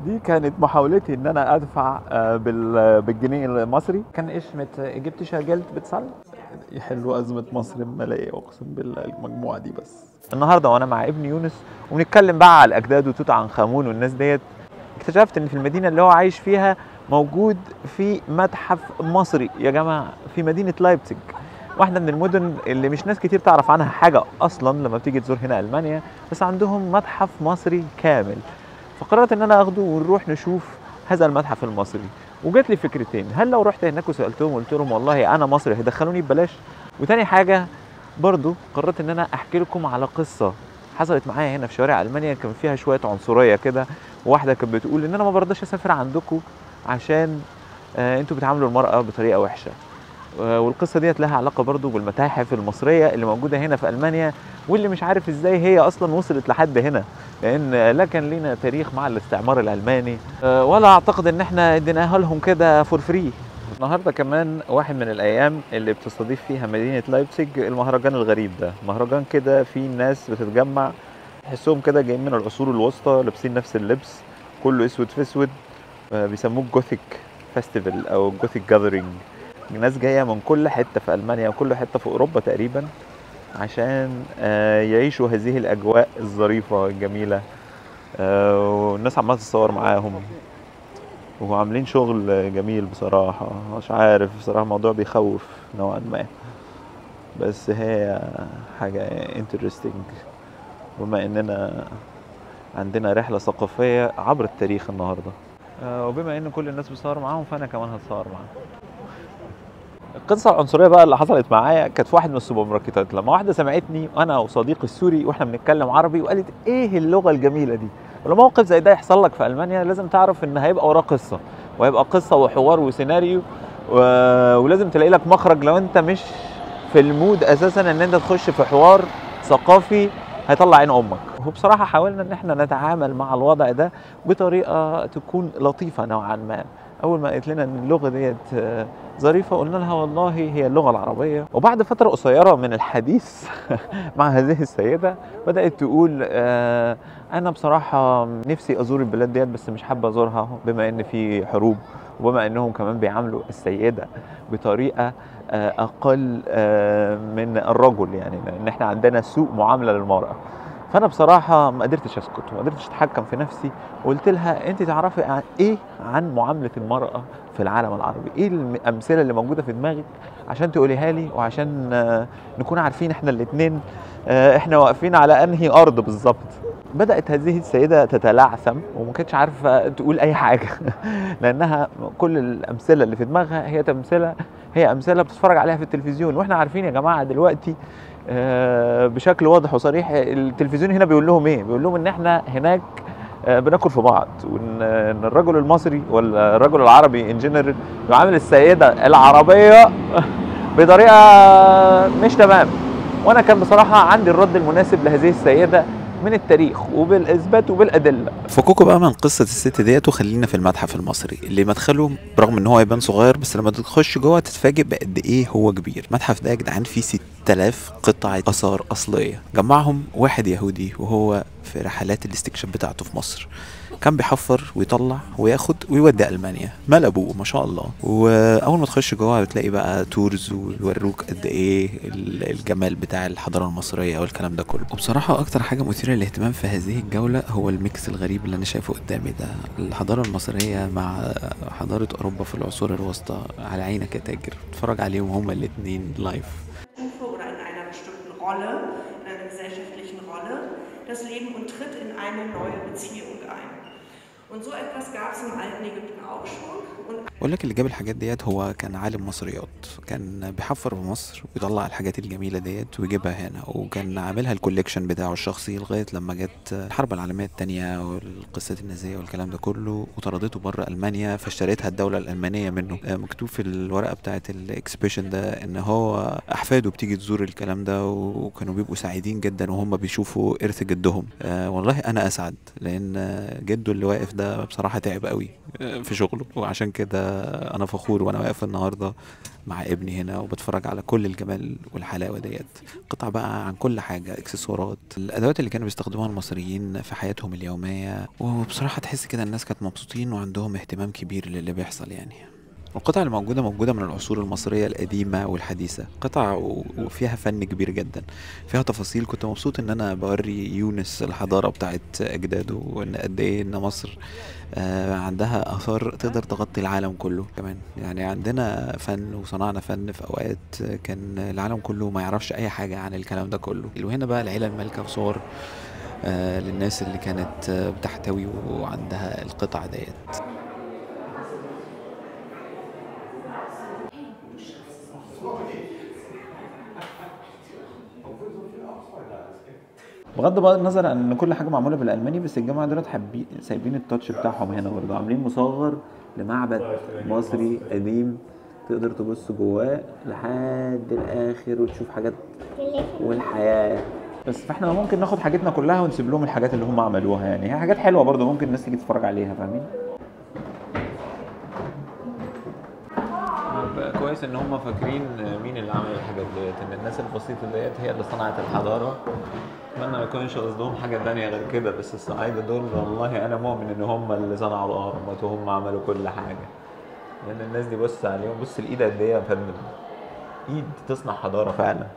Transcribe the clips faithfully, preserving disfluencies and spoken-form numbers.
دي كانت محاولتي ان انا ادفع آه، بال- بالجنيه المصري. كان ايش مت ايجيبتيشا جلد بتصل يحلوا ازمه مصر الماليه، اقسم بالله المجموعه دي. بس النهارده وانا مع ابني يونس وبنتكلم بقى على الاجداد وتوت عنخ امون والناس ديت، اكتشفت ان في المدينه اللي هو عايش فيها موجود في متحف مصري يا جماعه في مدينه لايبزيج، واحده من المدن اللي مش ناس كتير تعرف عنها حاجه اصلا لما بتيجي تزور هنا المانيا، بس عندهم متحف مصري كامل. فقررت ان انا اخده ونروح نشوف هذا المتحف المصري. وجات لي فكرتين، هل لو رحت هناك وسالتهم وقلت لهم والله انا مصري هيدخلوني ببلاش؟ وتاني حاجه برضو قررت ان انا احكي لكم على قصه حصلت معايا هنا في شوارع المانيا، كان فيها شويه عنصريه كده. وواحده كانت بتقول ان انا ما برضاش اسافر عندكم عشان آه انتوا بتعاملوا المراه بطريقه وحشه. آه، والقصه ديت لها علاقه برضو بالمتاحف المصريه اللي موجوده هنا في المانيا، واللي مش عارف ازاي هي اصلا وصلت لحد هنا، لان لا كان لينا تاريخ مع الاستعمار الالماني آه، ولا اعتقد ان احنا اديناها لهم كده فور فري. النهارده كمان واحد من الايام اللي بتستضيف فيها مدينه لايبزيج المهرجان الغريب ده، مهرجان كده فيه ناس بتتجمع تحسهم كده جايين من العصور الوسطى، لابسين نفس اللبس كله اسود في اسود. آه، بيسموه جوثيك فيستيفال او جوثيك جاذرينج. ناس جايه من كل حته في المانيا وكل حته في اوروبا تقريبا عشان آه، يعيشوا هذه الاجواء الظريفه الجميله. آه، والناس عماله تتصور معاهم وعاملين شغل جميل بصراحه. مش عارف بصراحه الموضوع بيخوف نوعا ما، بس هي حاجه انترستنج بما اننا عندنا رحله ثقافيه عبر التاريخ النهارده. آه، وبما ان كل الناس بتصور معاهم فانا كمان هتصور معاهم. القصه العنصريه بقى اللي حصلت معايا كانت في واحد من السوبر ماركتات، لما واحده سمعتني انا وصديقي السوري واحنا بنتكلم عربي وقالت ايه اللغه الجميله دي. ولما موقف زي ده يحصل لك في المانيا لازم تعرف ان هيبقى وراه قصه، وهيبقى قصه وحوار وسيناريو و... ولازم تلاقي لك مخرج لو انت مش في المود اساسا ان انت تخش في حوار ثقافي هيطلع عين امك. وبصراحه حاولنا ان احنا نتعامل مع الوضع ده بطريقه تكون لطيفه نوعا ما. اول ما قالت لنا ان اللغه ديت آه، ظريفه قلنا لها والله هي اللغه العربيه. وبعد فتره قصيره من الحديث مع هذه السيده بدات تقول آه، انا بصراحه نفسي ازور البلاد ديت بس مش حابه ازورها بما ان في حروب، وبما انهم كمان بيعاملوا السيده بطريقه آه، اقل آه، من الرجل، يعني لان احنا عندنا سوء معامله للمراه. فانا بصراحه ما قدرتش اسكت وما قدرتش اتحكم في نفسي، وقلت لها انت تعرفي عن ايه عن معامله المراه في العالم العربي؟ ايه الامثله اللي موجوده في دماغك عشان تقوليها لي وعشان آه، نكون عارفين احنا الاثنين احنا واقفين على انهي ارض بالظبط. بدات هذه السيده تتلعثم وما كانتش عارفه تقول اي حاجه لانها كل الامثله اللي في دماغها هي امثله هي امثله بتتفرج عليها في التلفزيون. واحنا عارفين يا جماعه دلوقتي آه، بشكل واضح وصريح التلفزيون هنا بيقول لهم ايه؟ بيقول لهم ان احنا هناك آه، بناكل في بعض، وان إن الرجل المصري والرجل العربي ان جنرال بيعامل السيده العربيه بطريقه مش تمام. وانا كان بصراحه عندي الرد المناسب لهذه السيده من التاريخ وبالاثبات وبالادله. فكوكو بقى من قصه الست ديت وخلينا في المتحف المصري اللي مدخله برغم ان هو يبان صغير بس لما تخش جوه تتفاجئ بقد ايه هو كبير. المتحف ده يا جدعان فيه ستة آلاف قطعه اثار اصليه جمعهم واحد يهودي وهو في رحلات الاستكشاف بتاعته في مصر. كان بيحفر ويطلع وياخد ويودي المانيا، مال ابوه ما شاء الله. واول ما تخش جوه بتلاقي بقى تورز ويوروك قد ايه الجمال بتاع الحضاره المصريه والكلام ده كله. وبصراحه اكتر حاجه مثيره للاهتمام في هذه الجوله هو الميكس الغريب اللي انا شايفه قدامي ده، الحضاره المصريه مع حضاره اوروبا في العصور الوسطى على عينك يا تاجر. اتفرج عليهم هما الاثنين لايف. Oder in einer bestimmten Rolle, in einer gesellschaftlichen Rolle, das Leben und tritt in eine neue Beziehung ein. Und so etwas gab es im alten Ägypten auch schon. Und اقول لك اللي جاب الحاجات ديت هو كان عالم مصريات، كان بيحفر في مصر ويطلع الحاجات الجميله ديت ويجيبها هنا، وكان عاملها الكوليكشن بتاعه الشخصي لغايه لما جت الحرب العالميه الثانيه والقصه النازيه والكلام ده كله وطردته بره المانيا، فاشتريتها الدوله الالمانيه منه. مكتوب في الورقه بتاعه الاكسبيشن ده ان هو احفاده بتيجي تزور الكلام ده وكانوا بيبقوا سعيدين جدا وهم بيشوفوا ارث جدهم. أه والله انا اسعد لان جده اللي واقف ده ده بصراحة تعب قوي في شغله، وعشان كده انا فخور وانا واقف النهاردة مع ابني هنا وبتفرج على كل الجمال والحلاوة ديت. قطع بقى عن كل حاجة، اكسسوارات، الادوات اللي كانوا بيستخدموها المصريين في حياتهم اليومية، وبصراحة تحس كده الناس كانت مبسوطين وعندهم اهتمام كبير للي بيحصل يعني. القطع اللي موجودة موجودة من العصور المصرية القديمة والحديثة، قطع و- وفيها فن كبير جدا، فيها تفاصيل. كنت مبسوط ان انا بوري يونس الحضارة بتاعت اجداده، وان قد ايه ان مصر آه، عندها اثار تقدر تغطي العالم كله كمان. يعني عندنا فن وصنعنا فن في اوقات كان العالم كله ما يعرفش اي حاجة عن الكلام ده كله. وهنا بقى العيلة المالكة وصور آه، للناس اللي كانت آه، بتحتوي وعندها القطع ديت. بغض النظر عن ان كل حاجه معموله بالالماني، بس الجماعه دولت حابين سايبين التاتش بتاعهم هنا برضه، عاملين مصغر لمعبد مصري قديم تقدر تبص جواه لحد الاخر وتشوف حاجات والحياه. بس فاحنا ممكن ناخد حاجتنا كلها ونسيب لهم الحاجات اللي هم عملوها، يعني هي حاجات حلوه برضه ممكن الناس تيجي تتفرج عليها، فاهمين؟ كويس ان هم فاكرين مين اللي عمل الحاجات ديت، ان الناس البسيطه ديت هي اللي صنعت الحضاره. اتمنى ما يكونش قصدهم حاجه تانية غير كده، بس الصعايده دول والله انا مؤمن ان هم اللي صنعوا الاهرامات وهم عملوا كل حاجه. لان الناس دي بص عليهم، بص الايد قد ايه يا فندم، ايد تصنع حضاره فعلا.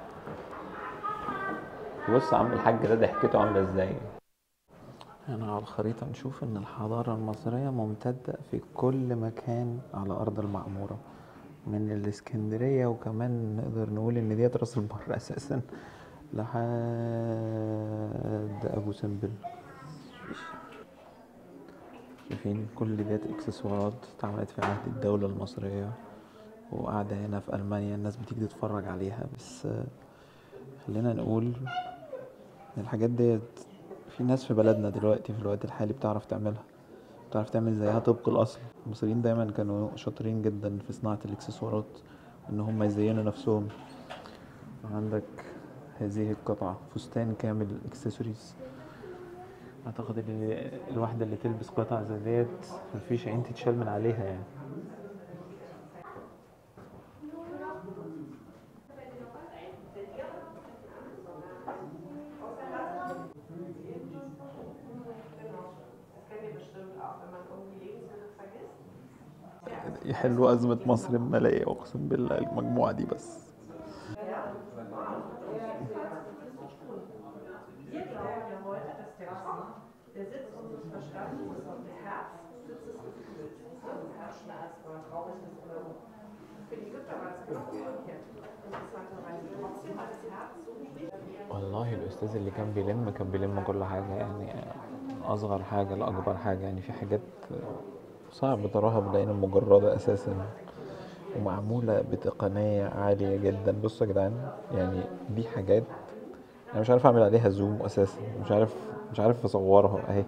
بص عم الحاج ده ضحكته عامله ازاي. هنا على الخريطه نشوف ان الحضاره المصريه ممتده في كل مكان على ارض المعموره، من الاسكندريه، وكمان نقدر نقول ان ديت راس البر اساسا لحد ابو سمبل. شايفين كل ديت اكسسوارات اتعملت في عهد الدولة المصرية، وقاعدة هنا في ألمانيا الناس بتيجي تتفرج عليها. بس خلينا نقول ان الحاجات ديت في ناس في بلدنا دلوقتي في الوقت الحالي بتعرف تعملها، بتعرف تعمل زيها طبق الأصل. المصريين دايما كانوا شاطرين جدا في صناعة الاكسسوارات، ان هم يزينوا نفسهم. عندك هذه القطعة فستان كامل اكسسوارز. اعتقد ان الواحدة اللي تلبس قطعة زي ديت مفيش عين تتشال من عليها يعني. يحلوا أزمة مصر المالية، أقسم بالله المجموعة دي بس. Der Sitz unseres Verstandes ist das Herz, Sitz des Gefühls. Herzschmerz oder Traurigkeit oder so. Für die Ägypter war das genau umgekehrt. Interessanterweise. Trotzdem war das Herz so wichtig. والله الأستاذ اللي كان بيلم كان بيلم كل حاجة، يعني أصغر حاجة لأكبر حاجة. يعني في حاجات صعب تراها بالعين المجردة أساسا، ومعمولة بتقنية عالية جدا. بصوا يا جدعان، يعني دي حاجات انا مش عارف اعمل عليها زوم اساسا، مش عارف مش عارف اصورها اهي.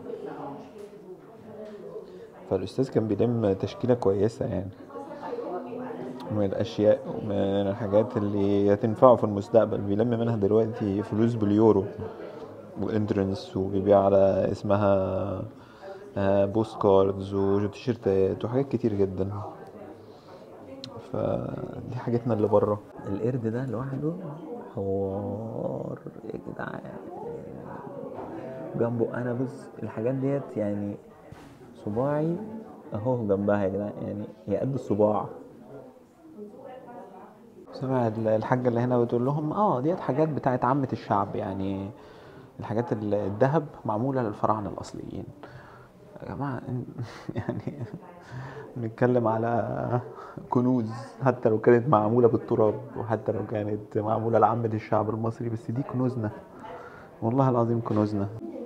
فالاستاذ كان بيلم تشكيله كويسه يعني من الاشياء ومن الحاجات اللي هتنفعه في المستقبل. بيلم منها دلوقتي فلوس باليورو وانترنس، وبيبيع على اسمها بوست كاردز وتيشيرتات وحاجات كتير جدا. فدي حاجتنا اللي بره. القرد ده لوحده حوار يا جدعان جنبه. انا بص الحاجات ديت يعني صباعي اهو جنبها يا جدعان، يعني هي قد الصباع. سمع الحاجة اللي هنا بتقول لهم اه ديت حاجات بتاعت عامة الشعب، يعني الحاجات الذهب معمولة للفراعنة الأصليين. يا جماعة يعني بنتكلم على كنوز، حتى لو كانت معمولة بالتراب وحتى لو كانت معمولة لعامة الشعب المصري، بس دي كنوزنا والله العظيم كنوزنا.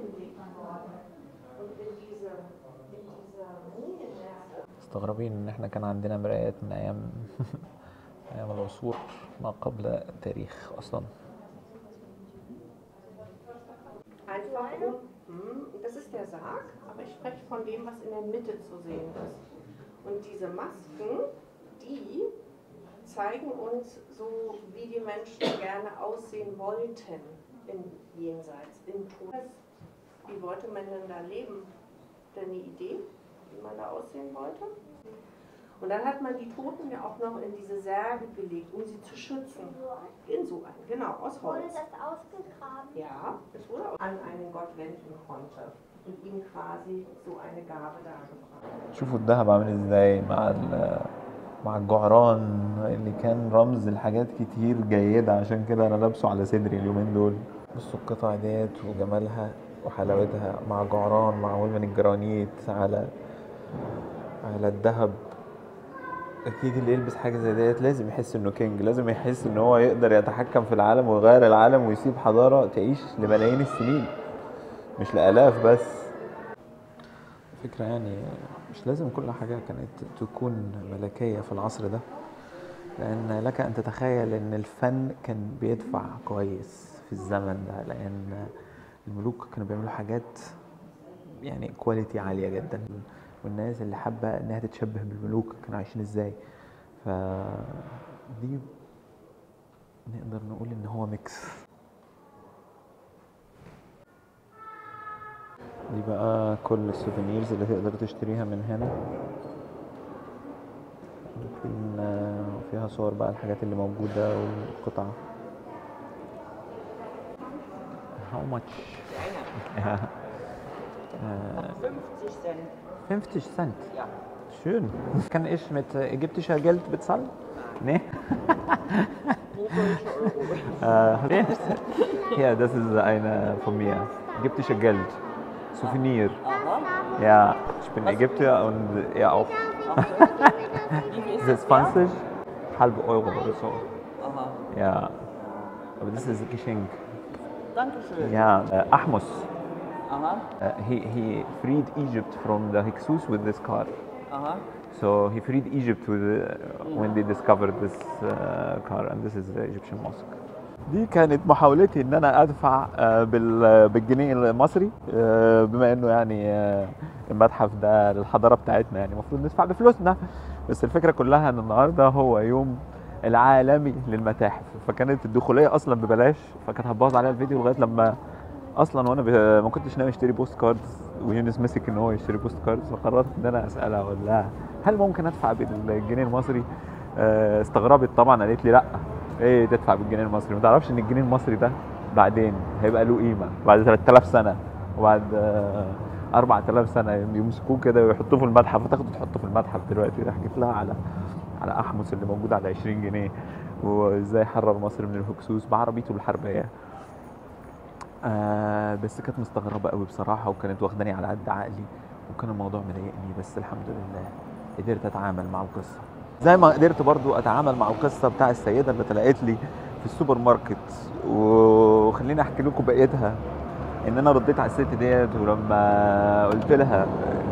مستغربين ان احنا كان عندنا مرايات من ايام ايام العصور ما قبل التاريخ اصلا. Einfach um, das ist der Sarg, aber ich spreche von dem, was in der Mitte zu sehen ist. Und diese Masken, die zeigen uns so, wie die Menschen gerne aussehen wollten im Jenseits, im Tod. Wie wollte man denn da leben? Denn die Idee? aussehen wollte. Und dann hat man die Toten ja auch noch in diese Särge gelegt, um sie zu schützen. In so einen, genau, aus Holz. Wurde das ausgegraben? Ja, es wurde an einen Gott wenden konnte und ihm quasi so eine Gabe dargebracht. شوفوا الذهب عامل ازاي مع ال- مع الجعران اللي كان رمز لحاجات كتير جيدة، عشان كده انا لابسه على صدري اليومين دول. بصوا القطع ديت وجمالها وحلاوتها مع جعران معمول من الجرانيت على على الذهب. اكيد اللي يلبس حاجه زي ديت لازم يحس انه كينج، لازم يحس ان هو يقدر يتحكم في العالم ويغير العالم ويسيب حضاره تعيش لملايين السنين مش لالاف بس. فكره يعني مش لازم كل حاجه كانت تكون ملكيه في العصر ده، لان لك ان تتخيل ان الفن كان بيدفع كويس في الزمن ده، لان الملوك كانوا بيعملوا حاجات يعني كواليتي عاليه جدا، والناس اللي حابه انها تتشبه بالملوك كانوا عايشين ازاي. ف دي نقدر نقول ان هو ميكس. دي بقى كل السوفينيرز اللي تقدر تشتريها من هنا، ممكن فيها صور بقى الحاجات اللي موجوده والقطع. How much? fünfzig Cent. fünfzig Cent? Ja. Schön. Kann ich mit ägyptischer Geld bezahlen? Nee? äh, ja, das ist eine von mir. Ägyptische Geld. Souvenir. Aha. Ja, ich bin Ägypter und er auch. Wie viel ist Das ist zwanzig, halb Euro oder so. Aha. Ja, aber das ist ein Geschenk. Dankeschön. Ja, äh, Ahmus. Aha. Uh, he, he freed Egypt from the Hyksos with this car. Aha. So he freed Egypt with, uh, when they discovered this uh, car, and this is the Egyptian mosque. دي كانت محاولتي ان انا ادفع بال- بالجنيه المصري، بما انه يعني المتحف ده للحضاره بتاعتنا، يعني المفروض ندفع بفلوسنا. بس الفكره كلها ان النهارده هو يوم العالمي للمتاحف، فكانت الدخوليه اصلا ببلاش، فكانت هتبوظ عليها الفيديو لغايه لما اصلا وانا ب- ما كنتش ناوي اشتري بوست كاردز، ويونس مسك ان هو يشتري بوست كاردز، فقررت ان انا اسالها اقول لها هل ممكن ادفع بالجنيه المصري؟ آه، استغربت طبعا، قالت لي لا، ايه تدفع بالجنيه المصري؟ ما تعرفش ان الجنيه المصري ده بعدين هيبقى له قيمه بعد ثلاثة آلاف سنه، وبعد آه، أربعة آلاف سنه يمسكوه كده ويحطوه في المتحف، وتاخده تحطه في المتحف. دلوقتي حكيت لها على على احمس اللي موجود على عشرين جنيه، وازاي حرر مصر من الهكسوس بعربيته الحربيه. آه بس كانت مستغربه قوي بصراحه، وكانت واخداني على قد عقلي، وكان الموضوع مضايقني، بس الحمد لله قدرت اتعامل مع القصه. زي ما قدرت برضو اتعامل مع القصه بتاع السيده اللي طلعت لي في السوبر ماركت، وخليني احكي لكم بقيتها. ان انا رديت على الست ديت، ولما قلت لها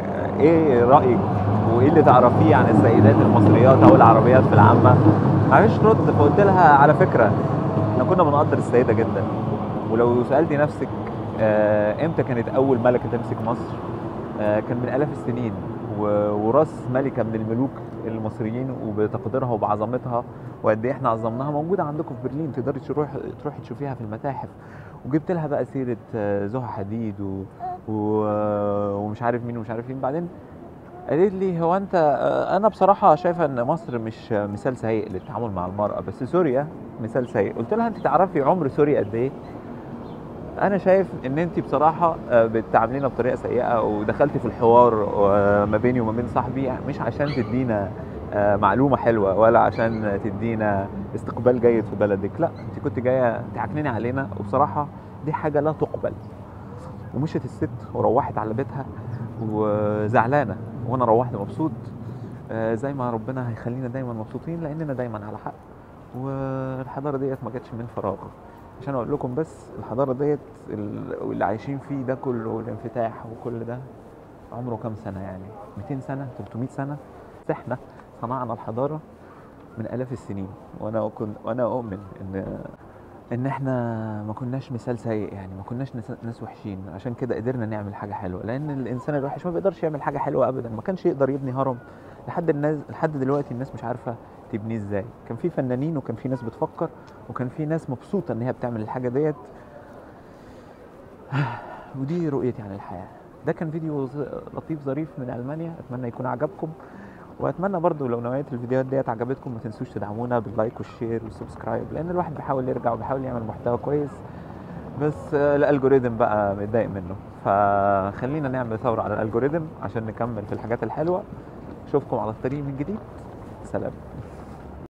ايه رايك وايه اللي تعرفيه عن السيدات المصريات او العربيات في العامه، معرفتش ترد. فقلت لها على فكره احنا كنا بنقدر السيده جدا، ولو سالتي نفسك آه، امتى كانت اول ملكه تمسك مصر، آه، كان من الاف السنين، و- وراس ملكه من الملوك المصريين وبتقديرها وبعظمتها وقد ايه احنا عظمناها موجوده عندكم في برلين، تقدري تروح تروحي تشوفيها في المتاحف. وجبت لها بقى سيره آه، زها حديد و... و... ومش عارف مين ومش عارف مين. بعدين قالت لي هو انت آه، انا بصراحه شايفه ان مصر مش مثال سيء للتعامل مع المراه، بس سوريا مثال سيء. قلت لها انت تعرفي عمر سوريا قد ايه؟ انا شايف ان انت بصراحه آه، بتعاملينا بطريقه سيئه، ودخلتي في الحوار آه، ما بيني وما بين صاحبي مش عشان تدينا آه، معلومه حلوه ولا عشان تدينا استقبال جيد في بلدك، لا انت كنت جايه تعكنيني علينا، وبصراحه دي حاجه لا تقبل. ومشت الست وروحت على بيتها وزعلانه، وانا روحت مبسوط. آه، زي ما ربنا هيخلينا دايما مبسوطين لاننا دايما على حق. والحضاره ديت ما جاتش من فراغ، عشان اقول لكم بس الحضاره ديت ال- اللي عايشين فيه ده كله والانفتاح وكل ده عمره كام سنه؟ يعني مئتين سنه، ثلاثمئة سنه. بس احنا صنعنا الحضاره من الاف السنين، وانا كنت وانا اؤمن ان ان احنا ما كناش مثال سيء، يعني ما كناش ناس- ناس وحشين، عشان كده قدرنا نعمل حاجه حلوه. لان الانسان الوحش ما بيقدرش يعمل حاجه حلوه ابدا، ما كانش يقدر يبني هرم لحد الناس لحد دلوقتي الناس مش عارفه تبنيه ازاي. كان في فنانين وكان في ناس بتفكر وكان في ناس مبسوطه ان هي بتعمل الحاجه ديت. ودي رؤيتي عن الحياه. ده كان فيديو لطيف ظريف من المانيا، اتمنى يكون عجبكم، واتمنى برضو لو نوعيه الفيديوهات ديت عجبتكم ما تنسوش تدعمونا باللايك والشير والسبسكرايب، لان الواحد بيحاول يرجع وبيحاول يعمل محتوى كويس، بس الالجوريثم بقى متضايق منه، فخلينا نعمل ثوره على الالجوريثم عشان نكمل في الحاجات الحلوه. اشوفكم على الطريق من جديد، سلام.